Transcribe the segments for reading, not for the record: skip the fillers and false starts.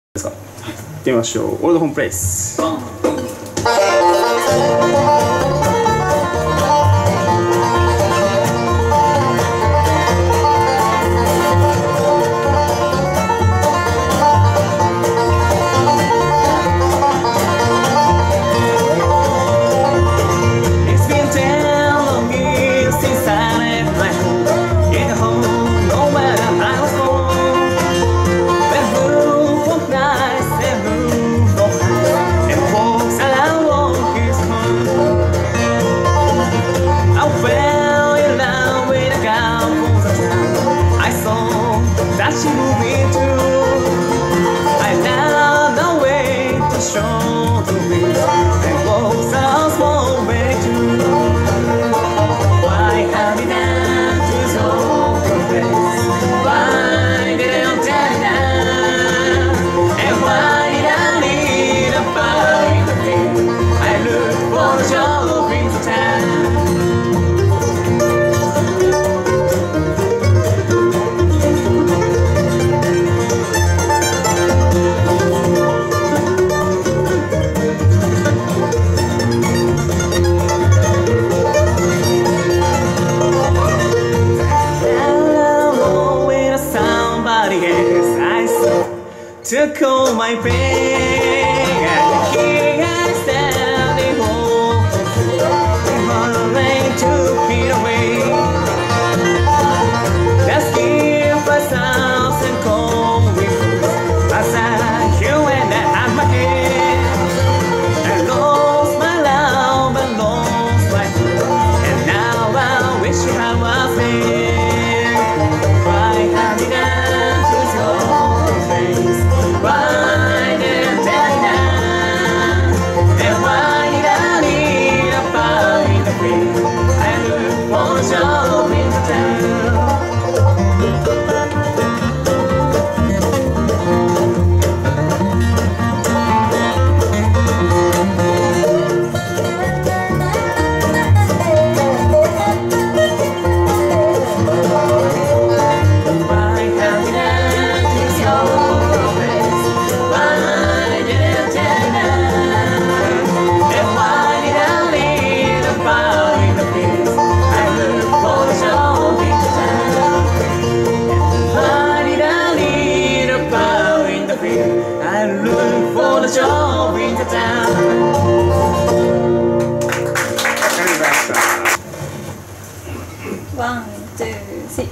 ですか。行ってみましょう。オールドホームプレイス。To call my pain, and here I stand in hope, running to feet away. Let's give ourselves and call with as I hear when I have my head. I lost my love and lost my food, and now I wish you had a friend. Why have you done to your face? Why did I now? And why did I need a fire in the wind? I look for a job in the town. Job in the town. 1, 2, 3.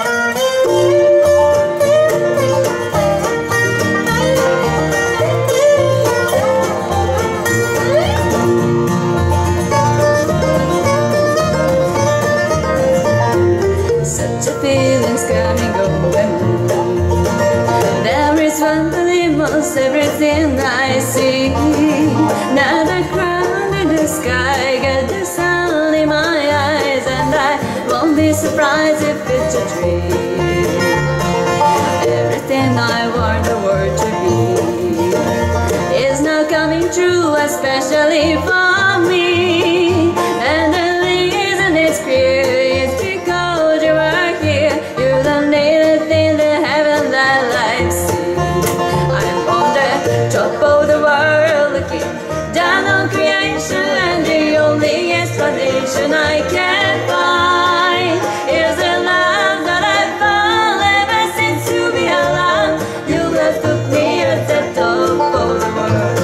Such a feeling's coming over me. There is one that almost everything I see. Now the crown in the sky, got the sun in my eyes, and I won't be surprised if it's a dream. Everything I want the world to be is now coming true, especially for me. And the reason it's clear is because you are here. You're the only thing that heaven that life sees. I'm on the top of the world, looking down on creation, and the only explanation I can find is the love that I found ever since you be alive. You have put me at the top of the world.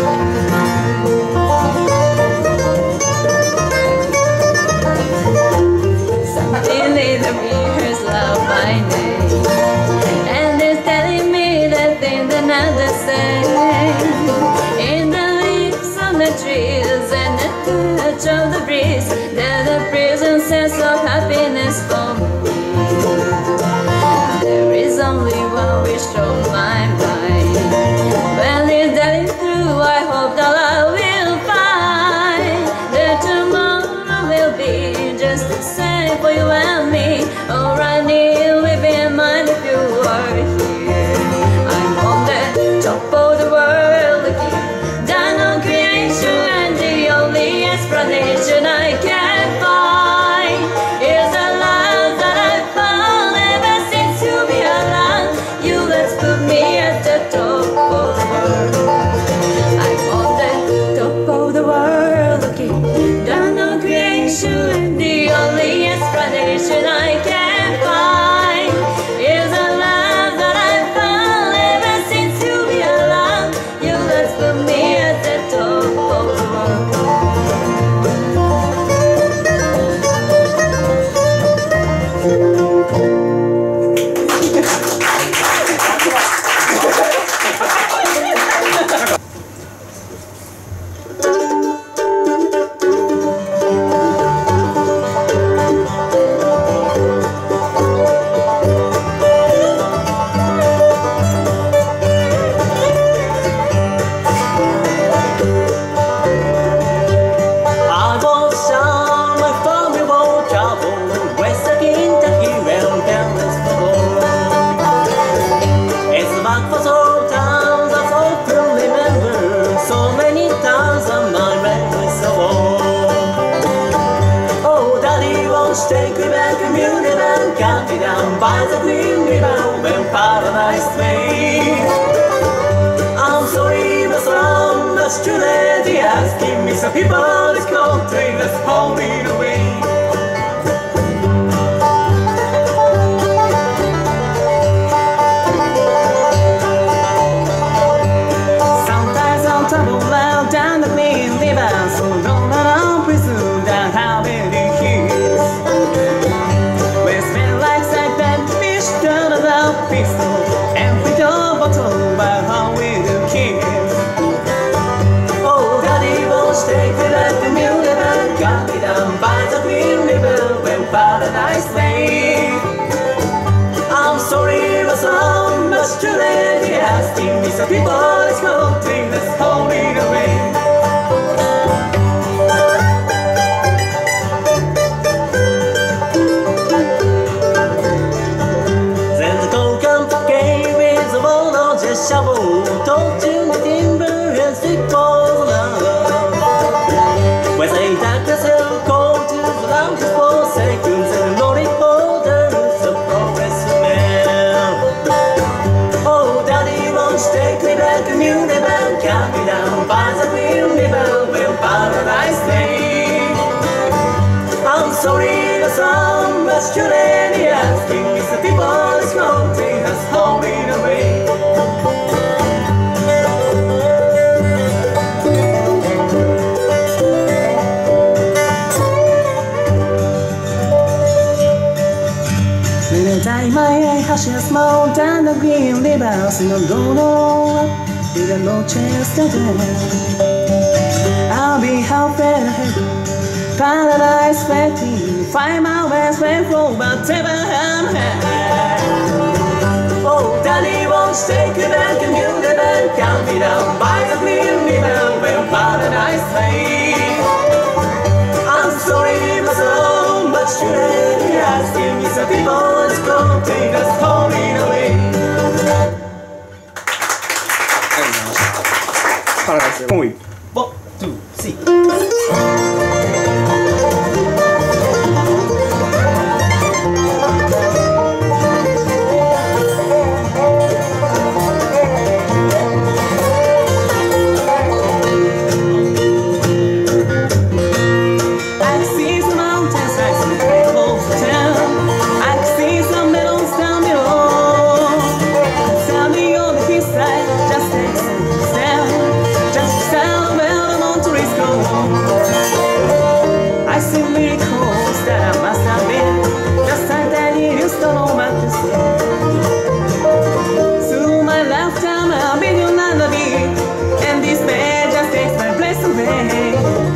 Something in the mirror's love my name, and it's telling me the thing that not the same. In the leaves on the trees and the touch of the breeze, there's a present sense of happiness for me. There is only one wish on my mind. When it's dying through, I hope that I will find that tomorrow will be just the same for you and me. Or I need living mind if you are here. I'm on the top of the world, looking down on creation, and the only explanation I can find is the love that by the green river when paradise waits. I'm sorry, but so much too late. Yes, give me some people this country that's holding away. Sometimes I'll tumble down the green river, so don't allow prison down how many years. We smell like that fish turn of the pistol and we don't bottle about how we do kiss. Oh, Daddy won't stay with us, the mule never got me down by the green river when paradise lay. I'm sorry, but so much too late. Yes, give me some people, let's go, let's hold it away. Shovel, don't tune the timber and stick all along. When they dark as hell, cold to the loudest for seconds and loaded borders of progressive man. Oh, Daddy won't stay clear like a new river, cut me down by the green river where paradise lay. I'm sorry, but so much too late. Asking me some people's country has holding away. Time my ashes mount down the green river, sing a go with no chance to dance. I'll be halfway ahead, paradise waiting, 5 hours way from whatever I'm had. Oh, Daddy won't stay back and you never count me down by the green river where paradise lay. I'm sorry, but so much too late. Give me some people, let's go, take us holding away. パラダイス。もういい。 1, 2, 3. I see miracles that I must have been, just like that you used to know what to say. Through my lifetime I'll be your lullaby, and this bed just takes my place away.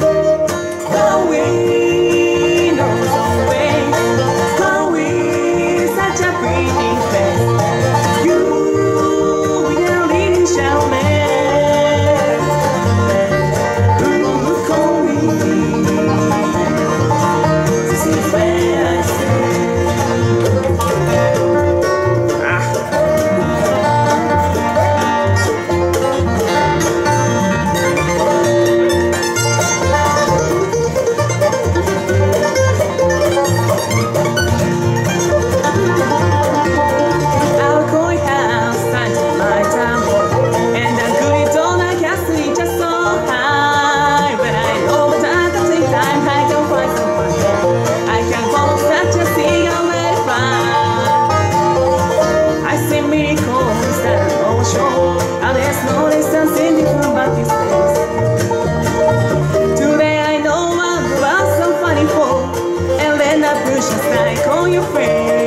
Chloe knows always, Chloe, such a pretty face. You will a leading showman. And there's no distance in different but this place. Today I know what was so funny for, and then I push a strike on your face.